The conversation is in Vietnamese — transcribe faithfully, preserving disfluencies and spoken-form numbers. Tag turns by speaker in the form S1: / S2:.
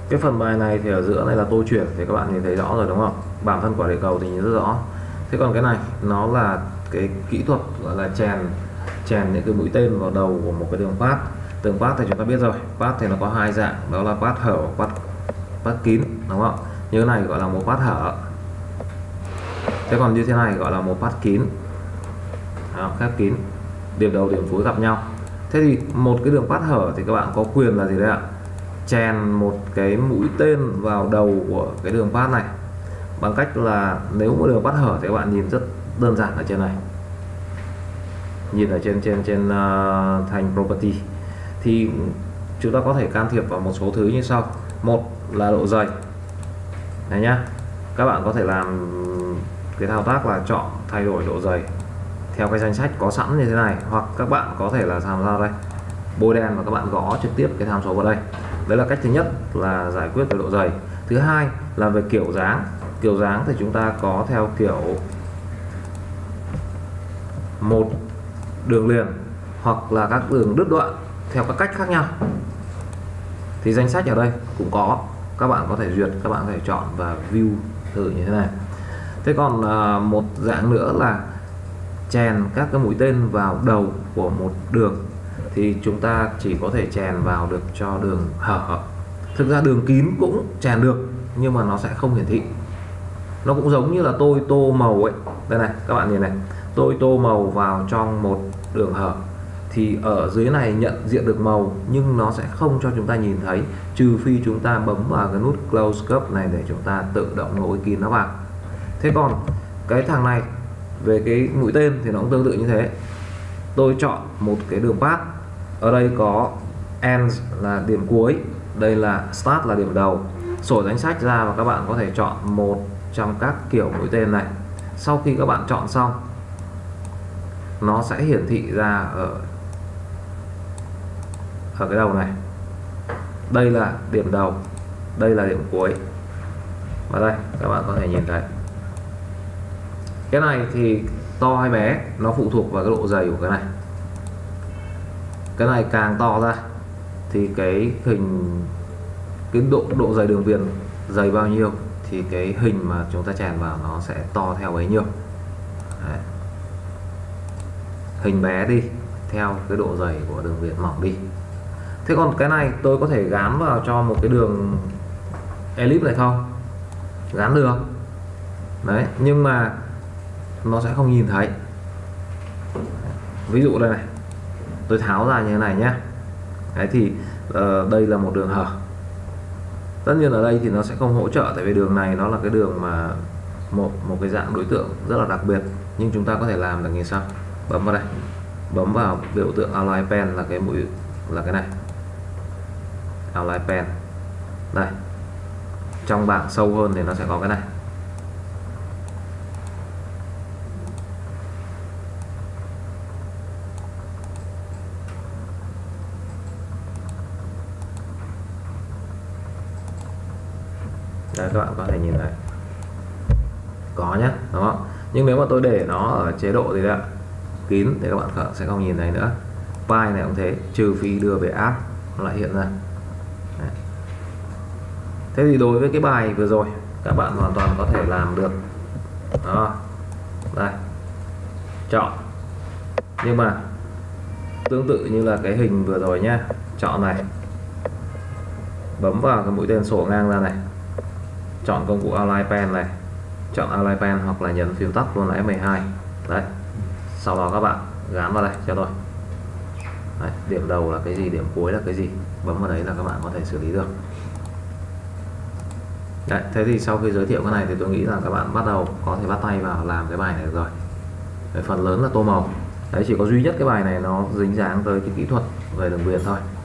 S1: Cái phần bài này thì ở giữa này là tô chuyển thì các bạn nhìn thấy rõ rồi đúng không? Bản thân quả địa cầu thì nhìn rất rõ. Thế còn cái này nó là cái kỹ thuật gọi là chèn chèn những cái mũi tên vào đầu của một cái đường path. Đường path thì chúng ta biết rồi, path thì nó có hai dạng, đó là path hở, path path kín, đúng không? Như thế này gọi là một path hở. Thế còn như thế này gọi là một path kín. Đó, khép kín, điểm đầu điểm cuối gặp nhau. Thế thì một cái đường path hở thì các bạn có quyền là gì đấy ạ? Chèn một cái mũi tên vào đầu của cái đường path này bằng cách là nếu một đường path hở thì các bạn nhìn rất đơn giản ở trên này, nhìn ở trên trên trên uh, thành property thì chúng ta có thể can thiệp vào một số thứ như sau. Một là độ dày này nhá, các bạn có thể làm cái thao tác là chọn thay đổi độ dày theo cái danh sách có sẵn như thế này, hoặc các bạn có thể là làm sao đây, bôi đen và các bạn gõ trực tiếp cái tham số vào đây. Đấy là cách thứ nhất là giải quyết về độ dày. Thứ hai là về kiểu dáng. Kiểu dáng thì chúng ta có theo kiểu một đường liền hoặc là các đường đứt đoạn theo các cách khác nhau. Thì danh sách ở đây cũng có, các bạn có thể duyệt, các bạn có thể chọn và view thử như thế này. Thế còn à, một dạng nữa là chèn các cái mũi tên vào đầu của một đường thì chúng ta chỉ có thể chèn vào được cho đường hở. Thực ra đường kín cũng chèn được nhưng mà nó sẽ không hiển thị. Nó cũng giống như là tôi tô màu ấy. Đây này, các bạn nhìn này, tôi tô màu vào trong một đường hở thì ở dưới này nhận diện được màu nhưng nó sẽ không cho chúng ta nhìn thấy, trừ phi chúng ta bấm vào cái nút close curve này để chúng ta tự động nối kín nó vào. Thế còn cái thằng này về cái mũi tên thì nó cũng tương tự như thế. Tôi chọn một cái đường path, ở đây có end là điểm cuối, đây là start là điểm đầu, sổ danh sách ra và các bạn có thể chọn một trong các kiểu mũi tên này. Sau khi các bạn chọn xong, nó sẽ hiển thị ra ở ở cái đầu này, đây là điểm đầu, đây là điểm cuối, và đây các bạn có thể nhìn thấy. Cái này thì to hay bé nó phụ thuộc vào cái độ dày của cái này. Cái này càng to ra thì cái hình, cái độ độ dày đường viền dày bao nhiêu thì cái hình mà chúng ta chèn vào nó sẽ to theo bấy nhiêu. Đấy. Hình bé đi theo cái độ dày của đường viền mỏng đi. Thế còn cái này tôi có thể gắn vào cho một cái đường ellipse này không? Gắn được. Đấy, nhưng mà nó sẽ không nhìn thấy. Ví dụ đây này, tôi tháo ra như thế này nhé. Đấy thì uh, đây là một đường hở. Tất nhiên ở đây thì nó sẽ không hỗ trợ, tại vì đường này nó là cái đường mà một một cái dạng đối tượng rất là đặc biệt, nhưng chúng ta có thể làm là như sau. Bấm vào đây, bấm vào biểu tượng Align Pen là cái mũi, là cái này, Align Pen đây. Trong bảng sâu hơn thì nó sẽ có cái này. Đây, các bạn có thể nhìn thấy có nhé, đúng không? Nhưng nếu mà tôi để nó ở chế độ gì đấy kín thì các bạn sẽ không nhìn thấy nữa. File này cũng thế, trừ phi đưa về app nó lại hiện ra. Đấy. Thế thì đối với cái bài vừa rồi các bạn hoàn toàn có thể làm được. Đó. Đây, chọn, nhưng mà tương tự như là cái hình vừa rồi nhá, chọn này, bấm vào cái mũi tên sổ ngang ra này, chọn công cụ Align Pen này, chọn Align Pen hoặc là nhấn phím tắt luôn là F mười hai. Đấy, sau đó các bạn gắn vào đây cho tôi. Đấy, điểm đầu là cái gì, điểm cuối là cái gì, bấm vào đấy là các bạn có thể xử lý được. Đấy, thế thì sau khi giới thiệu cái này thì tôi nghĩ là các bạn bắt đầu có thể bắt tay vào làm cái bài này được rồi. Đấy, phần lớn là tô màu. Đấy, chỉ có duy nhất cái bài này nó dính dáng tới cái kỹ thuật về đường viền thôi.